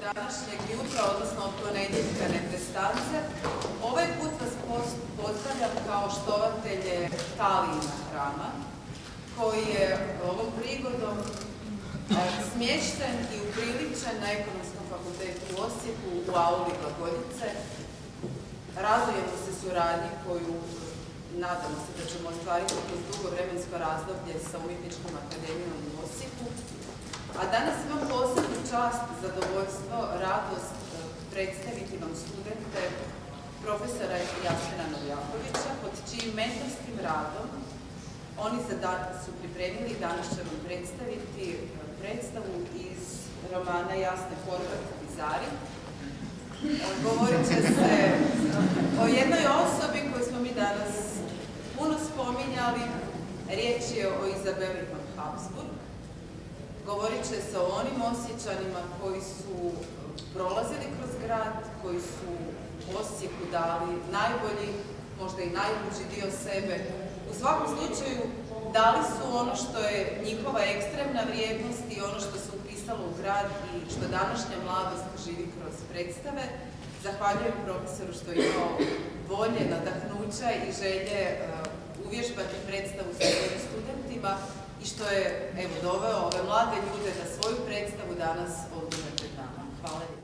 današnjeg jutra, odnosno od ponedjeljka neprestance. Ovaj put vas pozdravljam kao štovatelje Talijina hrama, koji je ovom prigodom smješten i upriličen na Ekonomskom fakultetu u Osijeku u auli Glagoljice. Radujemo se suradnji koju nadamo se da ćemo ostvariti kroz dugo vremensko razdoblje sa Umjetničkom akademijom u Osijeku. A danas imam posebnu čast, zadovoljstvo, radost predstaviti vam studente profesora Jasena Novjakovića, pod čijim mentorskim radom oni su pripremili. Danas će vam predstaviti predstavu iz romana Jasne Horvat Bizari. Govorit će se o jednoj osobi koju smo mi danas puno spominjali. Riječ je o Izabeli von Habsburg. Govorit će se o onim Osječanima koji su prolazili kroz grad, koji su Osijeku dali najbolji, možda i najluđi dio sebe. U svakom slučaju dali su ono što je njihova ekstremna vrijednost i ono što se upisalo u grad i što današnja mladost živi kroz predstave. Zahvaljujem profesoru što je imao volje, nadahnuća i želje uvježbati predstavu sa svojim studentima i što je doveo ove mlade ljude da svoju predstavu danas ovdje pred nama. Hvala lijepo.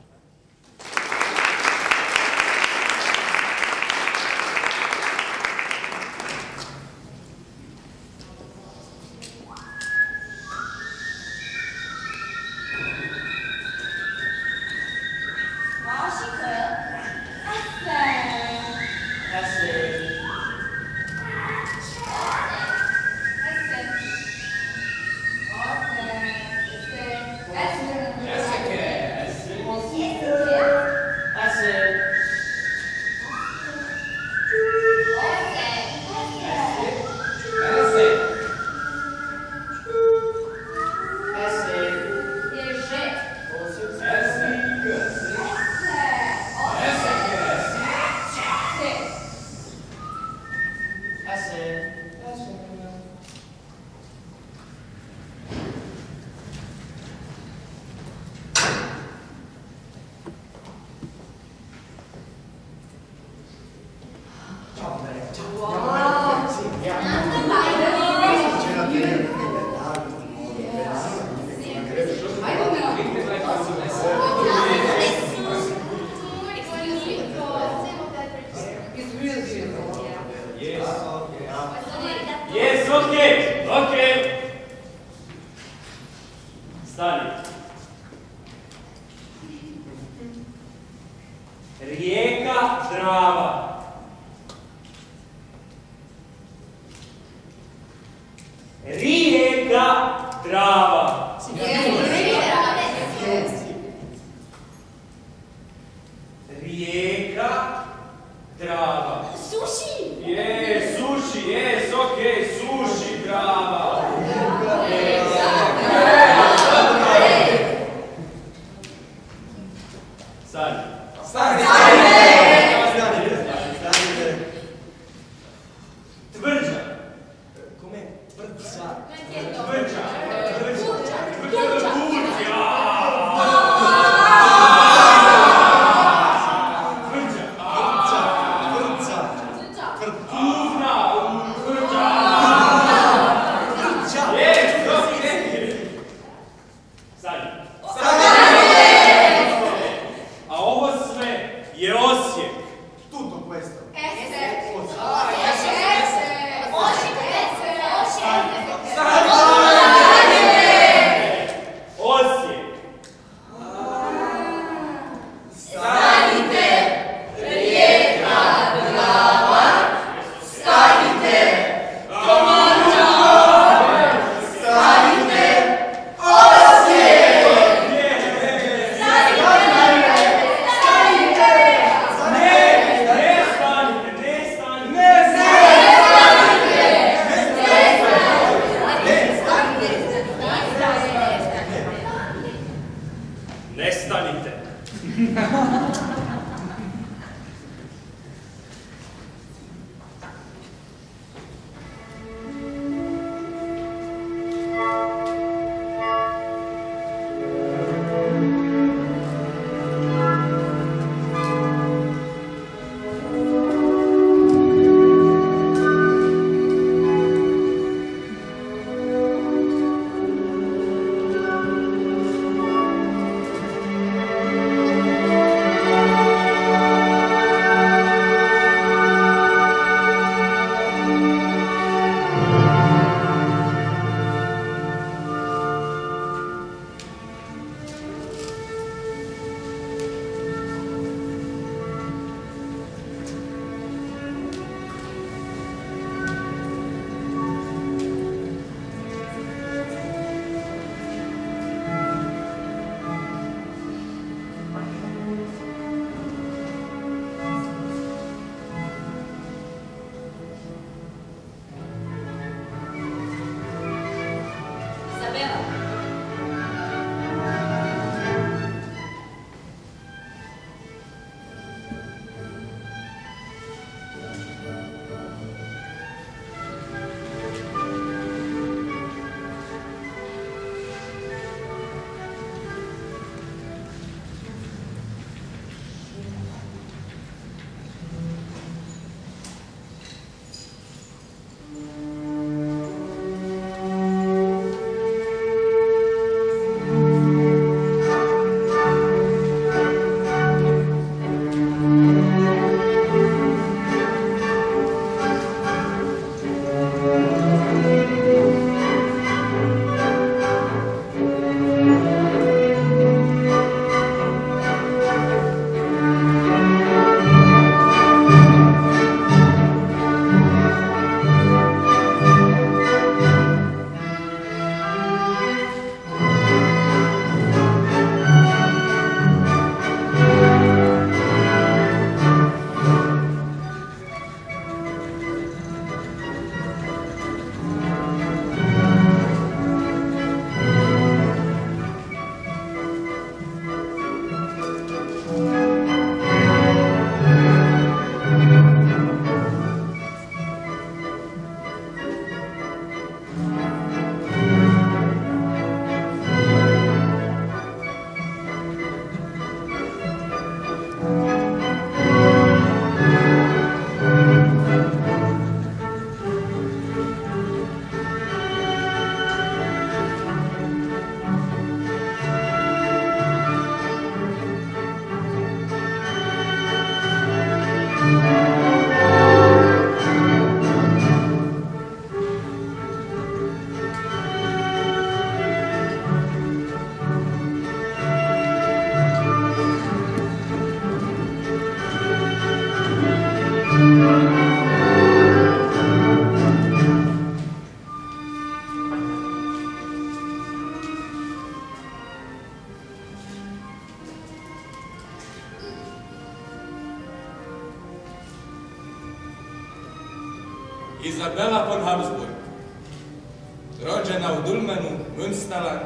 Izabela von Habsburg, rođena u Dulmenu, Münstaland,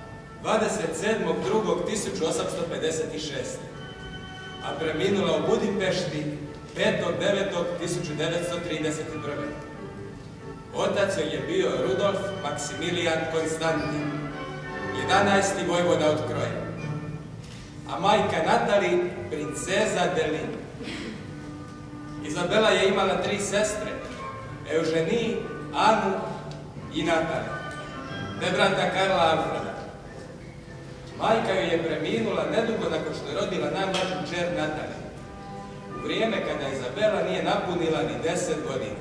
27.2.1856. a preminula u Budimpešti 5.9.1931. Otac joj je bio Rudolf Maksimilijan Konstantin, 11. vojvoda od Kroja, a majka Natali princeza Delin. Izabela je imala 3 sestre, Euženiju, Anu i Natali, te brata Karla Alfreda. Majka joj je preminula nedugo nakon što je rodila najmlađu kćer Natali, u vrijeme kada Izabela nije napunila ni 10 godina.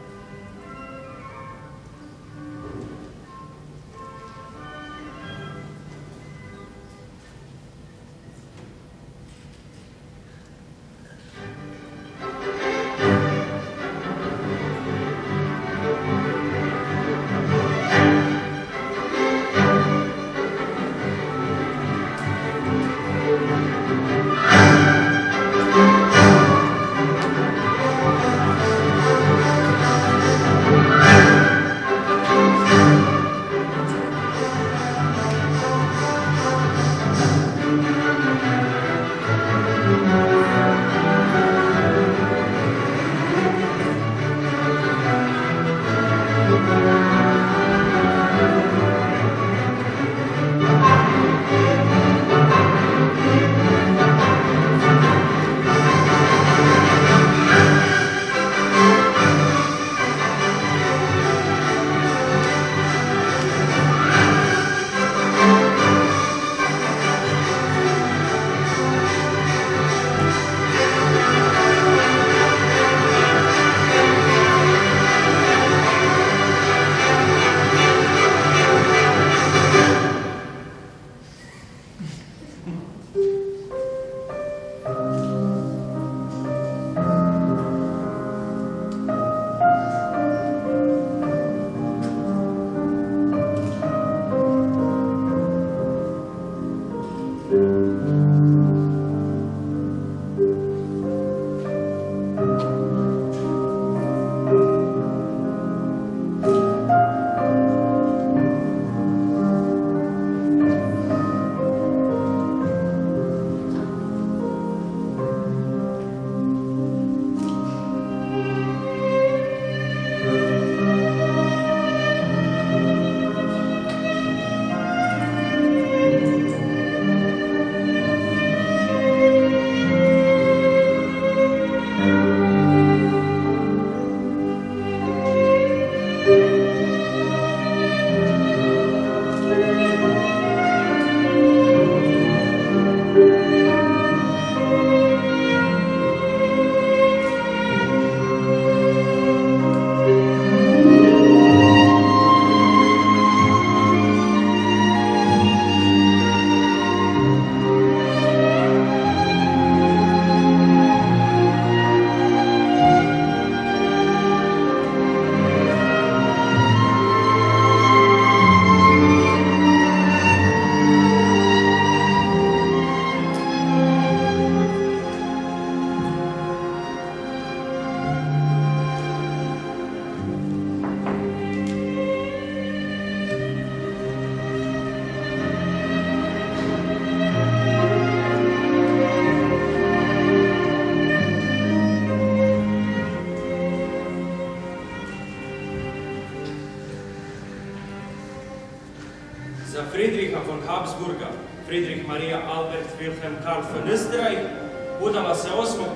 Za Friedricha von Habsburga, Friedrich Maria Albert Wilhelm Karl von Österreich, udala se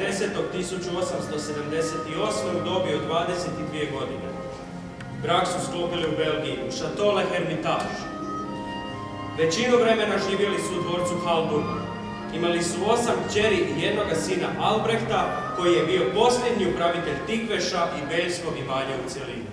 8.10.1878. u dobi od 22 godine. Brak su sklopili u Belgiji, u Chateau Le Hermitage. Većinu vremena živjeli su u dvorcu Haldun. Imali su 8 kćeri i jednoga sina Albrehta, koji je bio posljednji upravitelj Tikveša i Beljskog imanja u cjelini.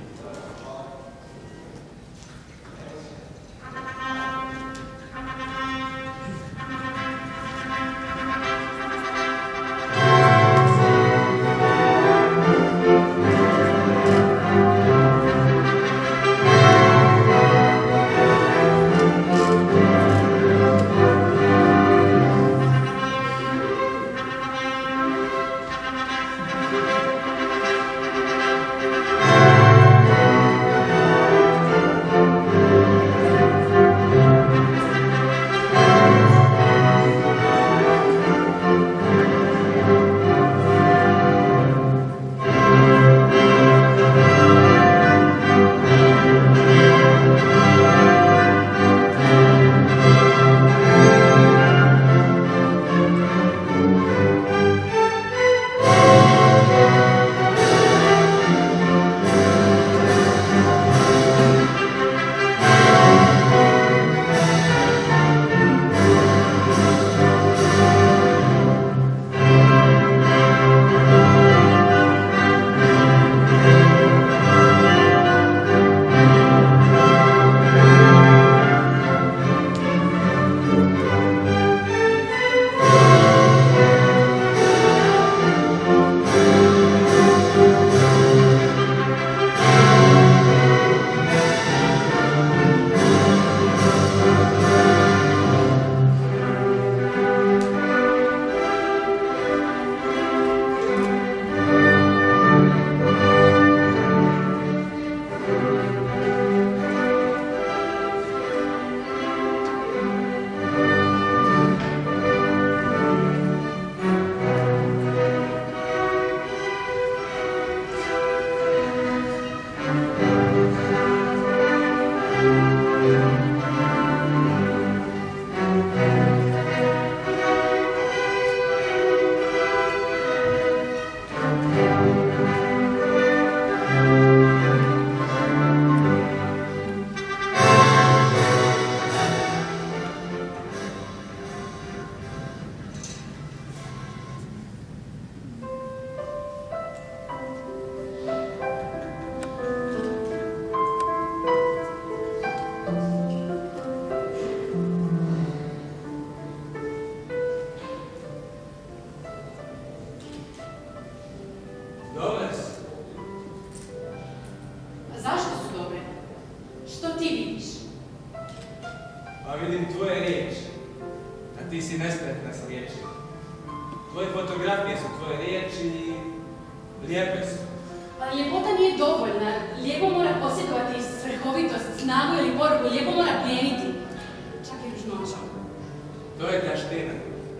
ti si nespretna s riječima. Tvoje fotografije su tvoje riječi i lijepe su. Ali ljepota nije dovoljna. Lijepo mora posjedovati svrhovitost, snagu ili poruku. Lijepo mora plijeniti. Čak i ružnoćom. To je taština.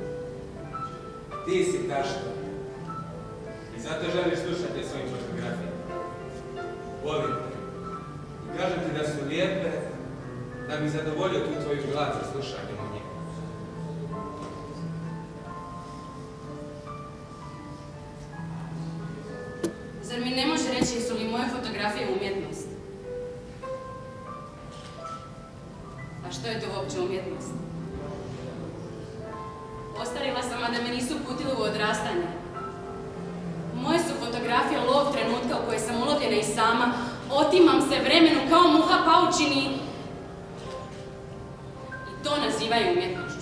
Ti si taština. I zato želiš slušati svojim fotografijama. Volim te. I kažem ti da su lijepe, da mi zadovoljio tu tvoju glas za slušanjem o njih. Zar mi ne može reći jesu li moje fotografije umjetnost? A što je to uopće umjetnost? Ostarila sam, a da me nisu putili u odrastanje. Moje su fotografije lov trenutka u kojoj sam ulovljena i sama. Otimam se vremenu kao muha paučini. I to nazivaju umjetnošću.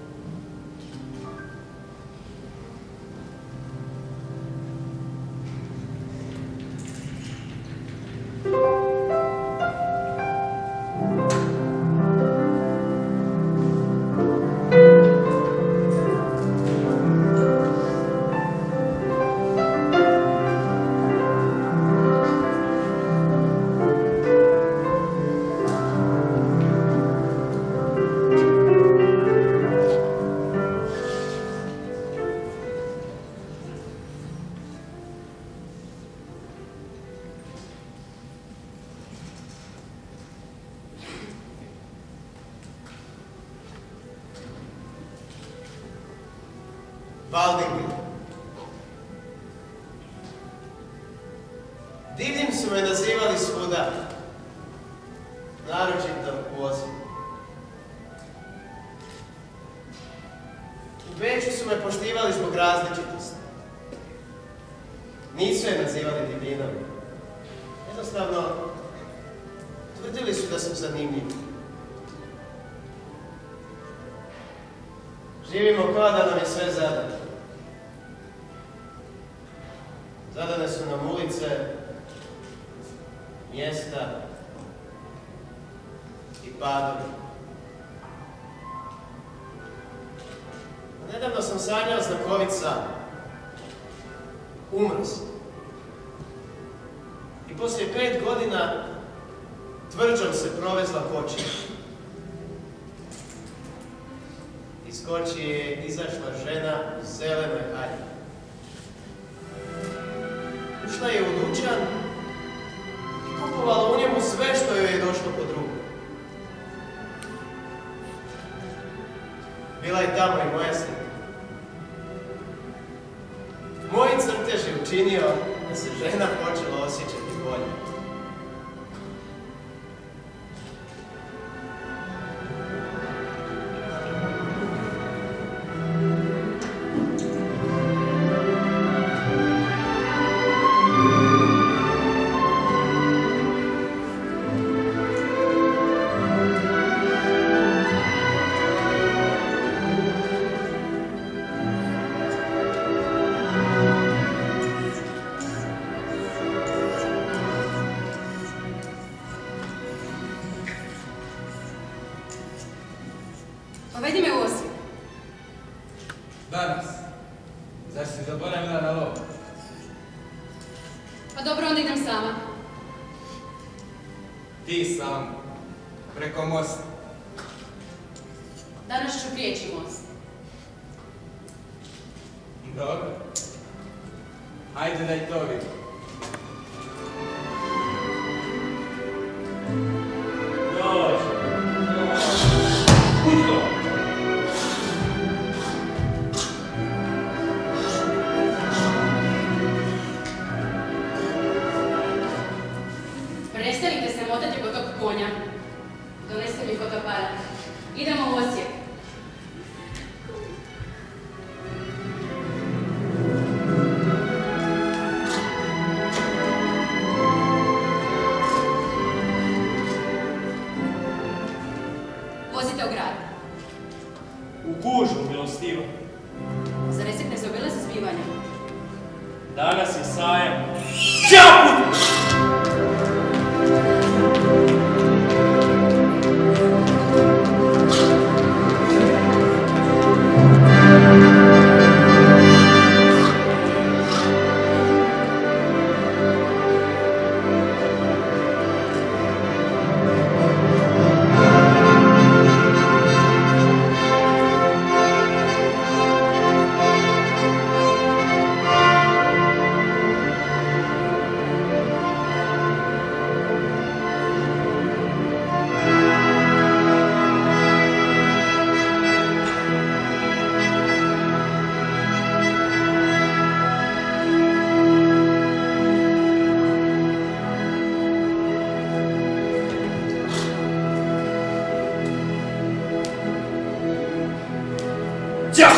Valdimir. Divljim su me nazivali svuda, naročito u Osijeku. U Beču su me poštivali zbog različitosti. Nisu je nazivali divinom. Jednostavno, tvrdili su da sam zanimljiv. Živimo kao da nam je sve zadano. Zadane su nam ulice, mjesta i padovi. Nedavno sam sanjao znakovit san. Umro sam. I poslije 5 godina tvrđom se provezla kočija. Iz kočije je izašla žena u zelenoj haljini. Ušla je u dućan i kupovala u njemu sve što joj je došlo pod ruku. Bila je tamo i moja slika. Moj crtež je učinio da se žena počela osjećati bolje. Povedi me u Osijek. Danas. Zar si zaboravila na lov? Pa dobro, onda idem sama. Ti sam. Preko mosta. Danas ću prijeći most. Dobro. Hajde da i to vidim. Dođi. Pusto! Prestanite se motati kod tog konja. Doneste mi fotoaparat. Idemo u Osijek. Vozite u grad. U gužu, milostiva. Zar Esek ne zaobilazi zbivanja? Danas je sajam. Čaput! Ćao!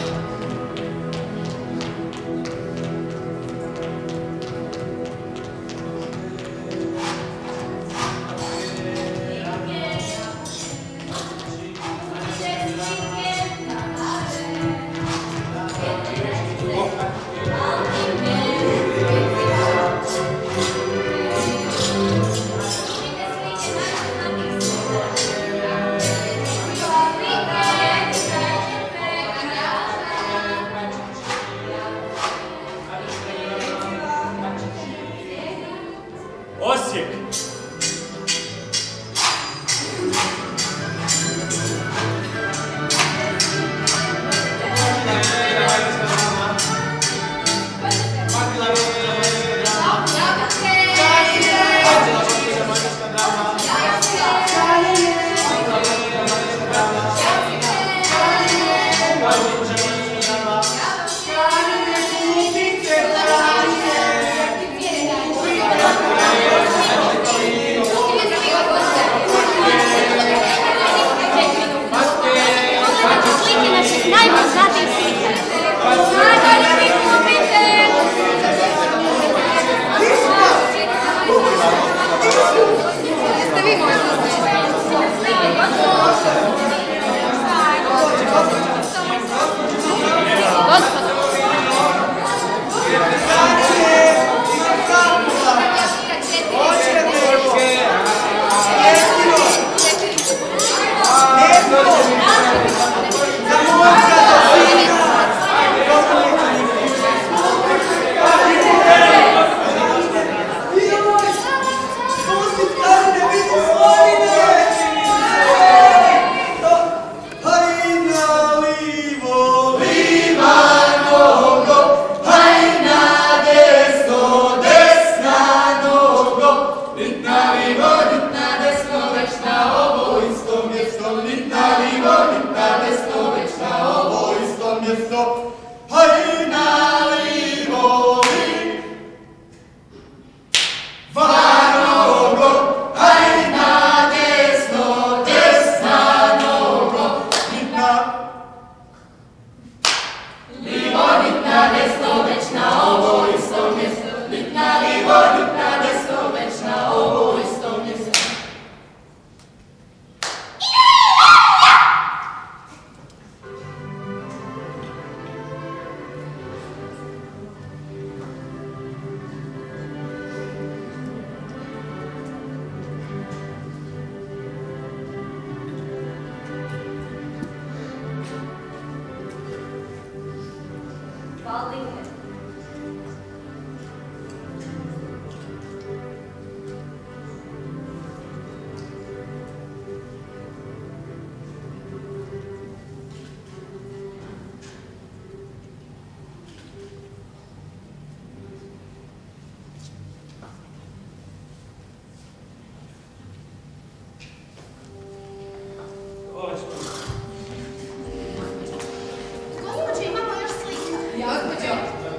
Osijek. Gospođo, imamo još slika. Gospođo,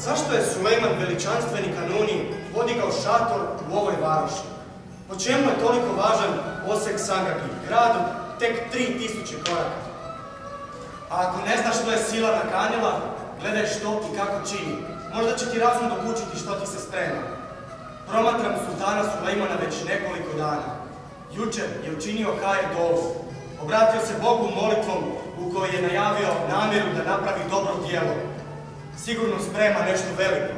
Zašto je Sulejman veličanstveni kanuni podigao šator u ovoj varoši? Po čemu je toliko važan Osek Sagagi, gradu tek 3000 koraka? A ako ne znaš što je sila nakanila, gledaj što i kako čini. Možda će ti razum dokučiti što ti se sprema. Promatram sultana Sulejmana već nekoliko dana. Jučer je učinio hajer dovu. Obratio se Bogu molitvom u kojoj je najavio namjeru da napravi dobro djelo. Sigurno sprema nešto veliko.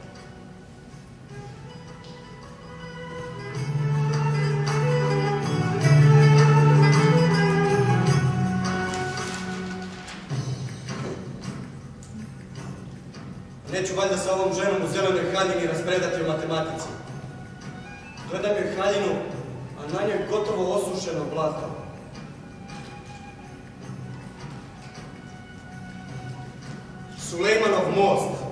Neću valjda sa ovom ženom u zelenoj haljini raspredati o matematici. Gledam joj haljinu, a na njoj gotovo osušeno blato. Sulejmanov most.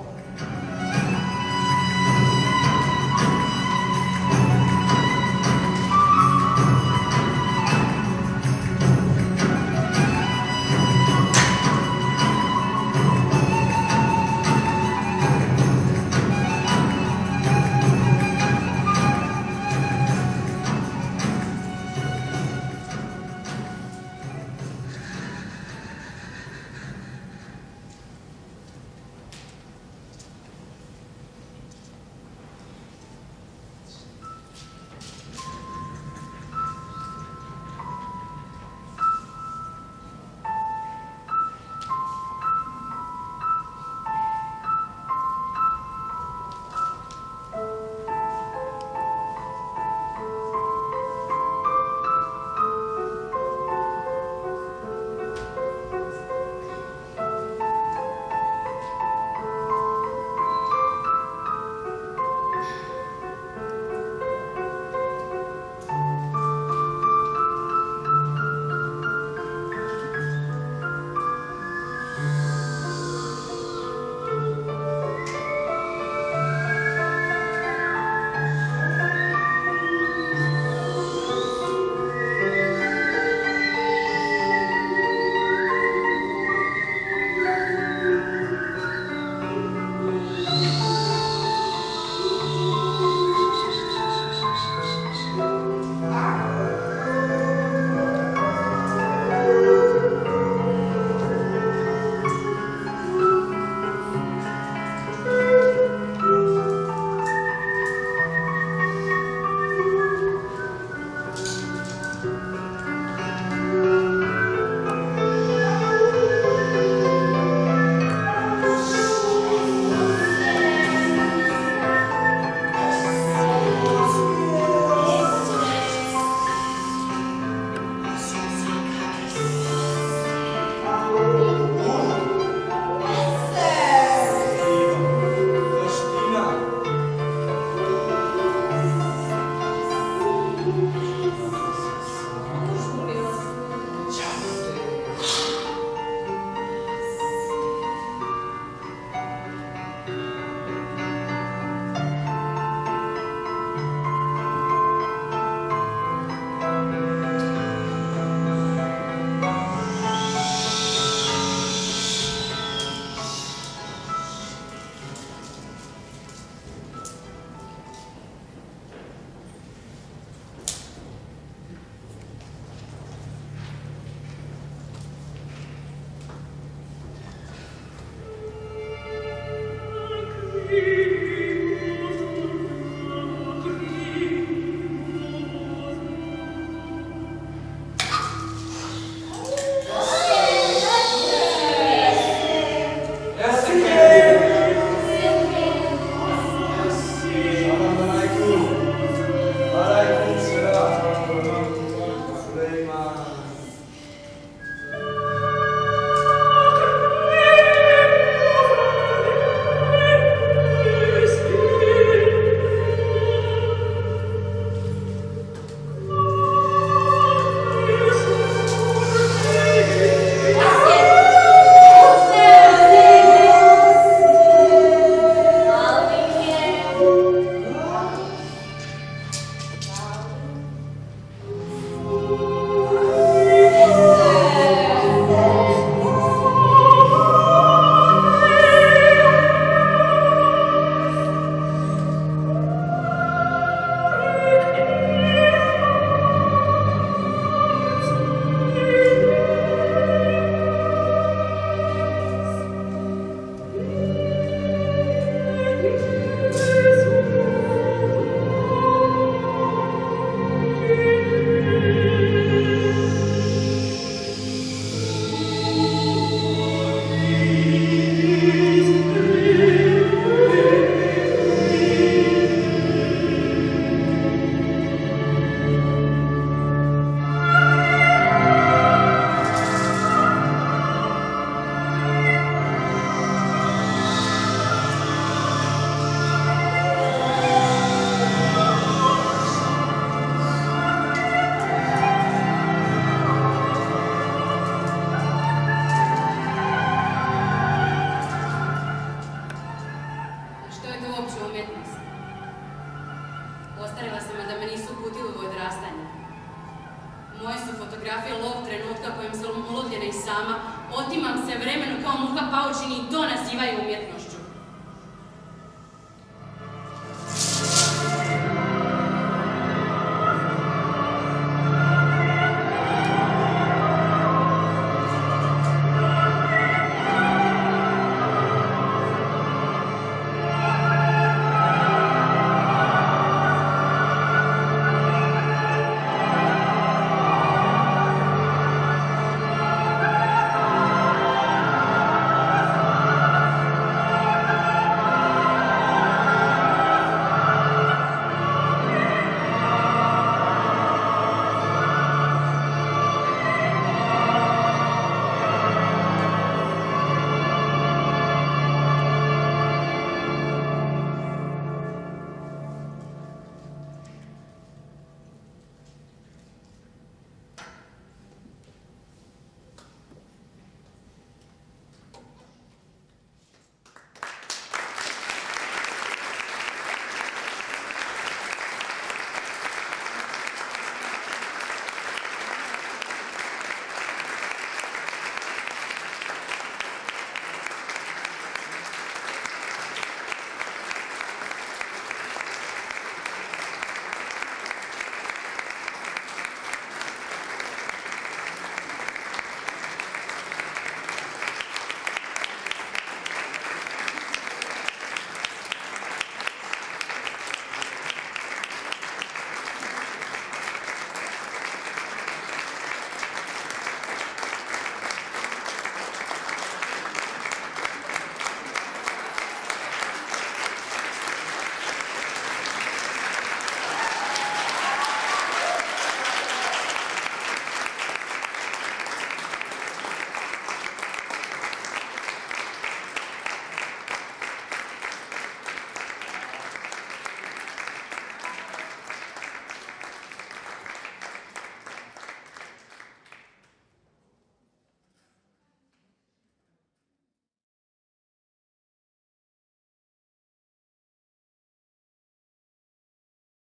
paučini to nazivaju umjetnošću.